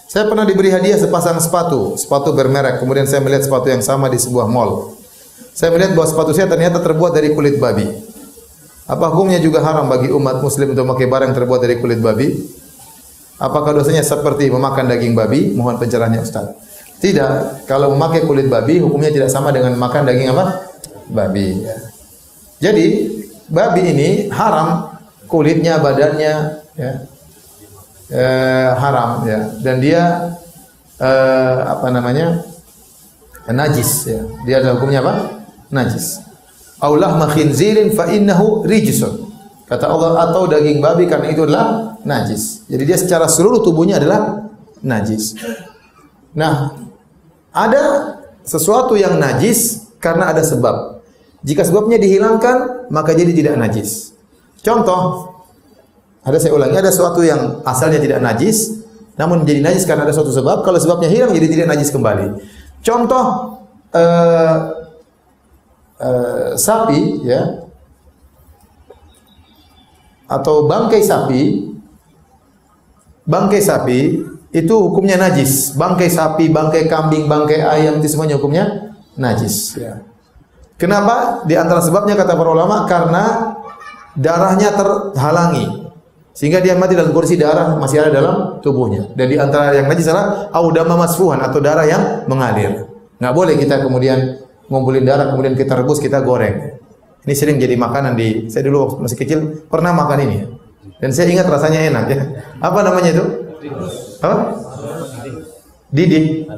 Saya pernah diberi hadiah sepasang sepatu bermerek. Kemudian saya melihat sepatu yang sama di sebuah mall. Saya melihat bahwa sepatu saya ternyata terbuat dari kulit babi. Apa hukumnya juga haram bagi umat muslim untuk memakai barang yang terbuat dari kulit babi? Apakah dosanya seperti memakan daging babi? Mohon pencerahannya Ustaz. Tidak. Kalau memakai kulit babi, hukumnya tidak sama dengan makan daging apa? Babi. Ya. Jadi, babi ini haram kulitnya, badannya, ya. Haram ya, dan dia najis ya. Dia ada hukumnya apa? Najis. Aulah makhinzirin fa innahu rijsun. Kata Allah, atau daging babi karena itu adalah najis. Jadi dia secara seluruh tubuhnya adalah najis. Nah, ada sesuatu yang najis karena ada sebab. Jika sebabnya dihilangkan, maka jadi tidak najis. Contoh, saya ulangi, ada sesuatu yang asalnya tidak najis, namun menjadi najis karena ada suatu sebab. Kalau sebabnya hilang, jadi tidak najis kembali. Contoh, sapi, ya, atau bangkai sapi itu hukumnya najis. Bangkai sapi, bangkai kambing, bangkai ayam itu semuanya hukumnya najis. Ya. Kenapa? Di antara sebabnya kata para ulama karena darahnya terhalangi. Sehingga dia mati dalam kondisi darah masih ada dalam tubuhnya. Dan di antara yang najis adalah audama masfuhan atau darah yang mengalir. Nggak boleh kita kemudian ngumpulin darah kemudian kita rebus, kita goreng. Ini sering jadi makanan saya dulu waktu masih kecil pernah makan ini. Dan saya ingat rasanya enak ya. Apa namanya itu? Apa? Didi.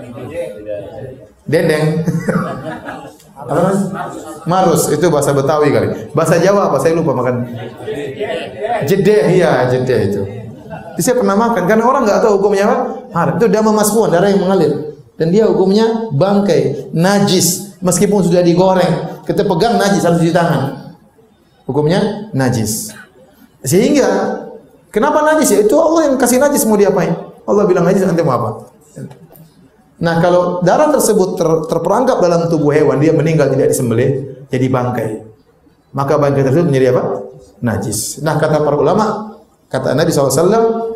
Dendeng. Apa? Marus, itu bahasa Betawi kali. Bahasa Jawa apa? Saya lupa makan. Jedeh, iya jedeh itu. Jadi saya pernah makan karena orang nggak tahu hukumnya apa. Haram. Itu dama masfuhan, darah yang mengalir. Dan dia hukumnya bangkai, najis. Meskipun sudah digoreng, kita pegang najis harus cuci tangan. Hukumnya najis. Sehingga kenapa najis ya? Itu Allah yang kasih najis, mau diapain? Allah bilang najis, nanti mau apa? Nah, kalau darah tersebut terperangkap dalam tubuh hewan, dia meninggal tidak disembelih, jadi bangkai. Maka bangkai tersebut menjadi apa? Najis. Nah, kata para ulama, kata Nabi SAW,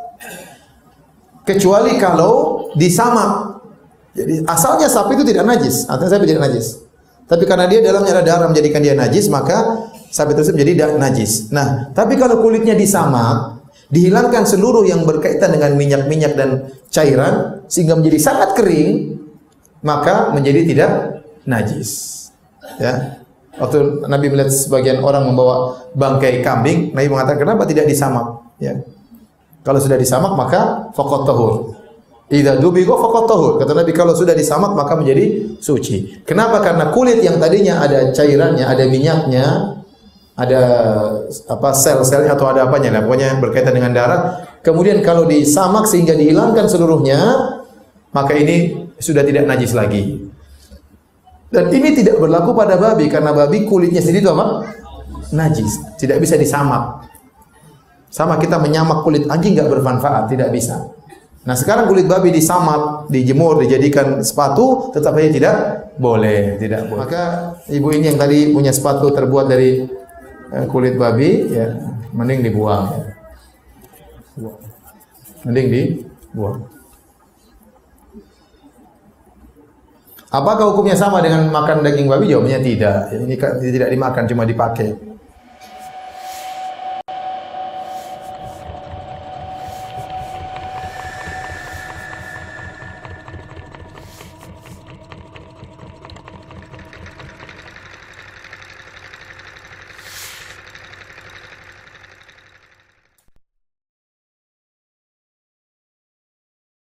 kecuali kalau disamak. Jadi asalnya sapi itu tidak najis, artinya sapi tidak najis. Tapi karena dia dalamnya ada darah menjadikan dia najis, maka sapi tersebut menjadi najis. Nah, tapi kalau kulitnya disamak, dihilangkan seluruh yang berkaitan dengan minyak-minyak dan cairan sehingga menjadi sangat kering, maka menjadi tidak najis. Ya. Waktu Nabi melihat sebagian orang membawa bangkai kambing, Nabi mengatakan kenapa tidak disamak? Ya. Kalau sudah disamak maka faqat tahur. Idza dubiqa faqat tahur. Kata Nabi kalau sudah disamak maka menjadi suci. Kenapa? Karena kulit yang tadinya ada cairannya, ada minyaknya, ada apa sel-selnya atau ada apanya lah, pokoknya berkaitan dengan darah. Kemudian kalau disamak sehingga dihilangkan seluruhnya, maka ini sudah tidak najis lagi. Dan ini tidak berlaku pada babi karena babi kulitnya sendiri itu apa? Najis, tidak bisa disamak. Sama kita menyamak kulit anjing nggak bermanfaat, tidak bisa. Nah sekarang kulit babi disamak, dijemur, dijadikan sepatu, tetapi tidak boleh, tidak boleh. Maka ibu ini yang tadi punya sepatu terbuat dari kulit babi, ya mending dibuang. Mending dibuang. Apakah hukumnya sama dengan makan daging babi? Jawabnya tidak. Ini tidak dimakan, cuma dipakai.